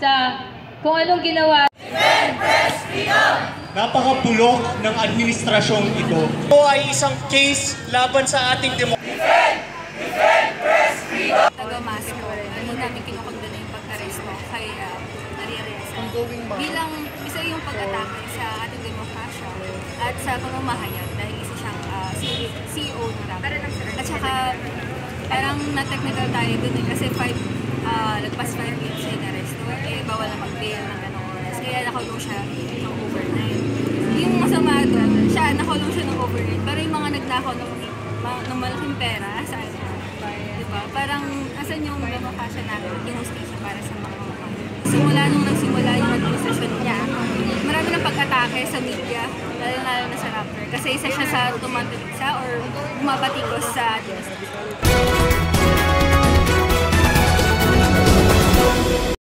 sa kung anong ginawa. Napakabulok ng administrasyong ito. Ito ay isang case laban sa ating demokrasya. Taga-Masco, hindi namin kinukondona yung pagka-resto kay Nariares. Bilang isa yung pag-atake sa ating demokrasya at sa pamamahayan dahil isa siyang CEO ng rapper. At saka parang na-technical tayo dun kasi lagpas 5 years siya na-resto, bawal na mag-bail ng ganong oras. Kaya nakulong siya ng overnight. Yung masama doon, nakulong siya ng overnight. Pero yung mga nagnakaw ng malaking pera, saan na? Diba? Parang asan yung demokrasya natin, yung hustisya para sa mga mamamayan. Simula nung nagsimula yung administrasyon niya, marami ng pag-atake sa media, lalo na sa rapper. Kasi isa siya sa tumatalisa or bumabatikos sa administrasyon.